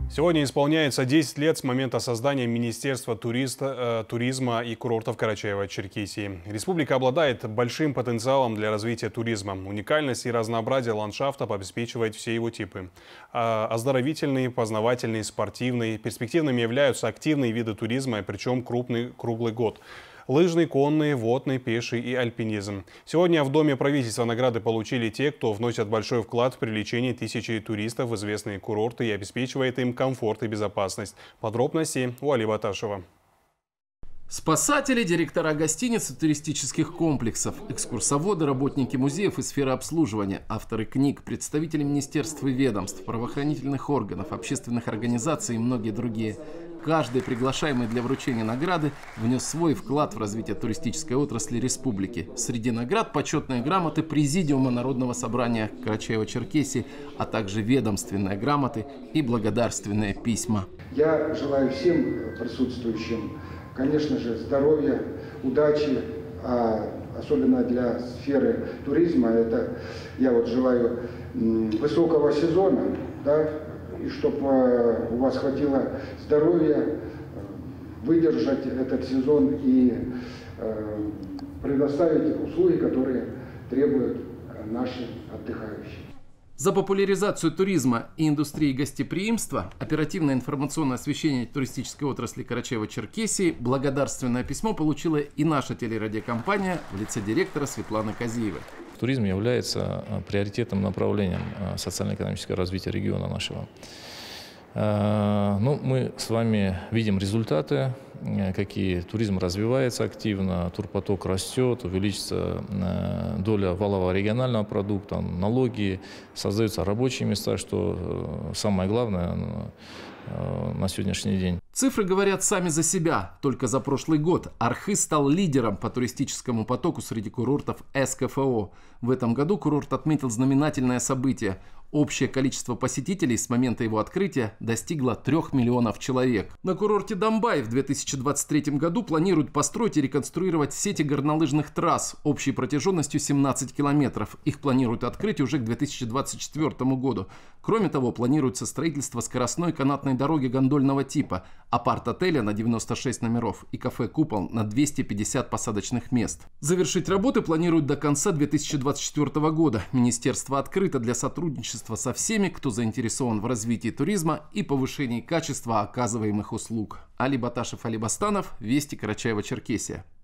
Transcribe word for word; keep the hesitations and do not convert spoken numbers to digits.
Сегодня исполняется десять лет с момента создания Министерства туриста, э, туризма и курортов Карачаево-Черкесии. Республика обладает большим потенциалом для развития туризма. Уникальность и разнообразие ландшафта обеспечивает все его типы. А оздоровительный, познавательный, спортивный. Перспективными являются активные виды туризма, причем крупный круглый год. Лыжный, конный, водный, пеший и альпинизм. Сегодня в Доме правительства награды получили те, кто вносит большой вклад в привлечение тысячи туристов в известные курорты и обеспечивает им комфорт и безопасность. Подробности у Али Баташева. Спасатели, директора гостиниц и туристических комплексов, экскурсоводы, работники музеев и сферы обслуживания, авторы книг, представители министерств и ведомств, правоохранительных органов, общественных организаций и многие другие. Каждый, приглашаемый для вручения награды, внес свой вклад в развитие туристической отрасли республики. Среди наград почетные грамоты Президиума Народного собрания Карачаево-Черкесии, а также ведомственные грамоты и благодарственные письма. Я желаю всем присутствующим, конечно же, здоровья, удачи, а особенно для сферы туризма. Это я вот желаю высокого сезона, да, и чтобы у вас хватило здоровья выдержать этот сезон и предоставить услуги, которые требуют наши отдыхающие. За популяризацию туризма и индустрии гостеприимства, оперативное информационное освещение туристической отрасли Карачаево-Черкесии благодарственное письмо получила и наша телерадиокомпания в лице директора Светланы Казиевой. Туризм является приоритетным направлением социально-экономического развития региона нашего. Ну, мы с вами видим результаты, какие туризм развивается активно, турпоток растет, увеличится доля валового регионального продукта, налоги, создаются рабочие места, что самое главное на сегодняшний день. Цифры говорят сами за себя. Только за прошлый год Архыз стал лидером по туристическому потоку среди курортов эс ка эф о. В этом году курорт отметил знаменательное событие. Общее количество посетителей с момента его открытия достигло трех миллионов человек. На курорте Домбай в две тысячи двадцать третьем году планируют построить и реконструировать сети горнолыжных трасс общей протяженностью семнадцать километров. Их планируют открыть уже к две тысячи двадцать четвёртому году. Кроме того, планируется строительство скоростной канатной дороги гондольного типа, апарт-отеля на девяносто шесть номеров и кафе «Купол» на двести пятьдесят посадочных мест. Завершить работы планируют до конца две тысячи двадцать четвёртого года. Министерство открыто для сотрудничества со всеми, кто заинтересован в развитии туризма и повышении качества оказываемых услуг. Али Баташев, Али Бастанов, Вести, Карачаево-Черкесия.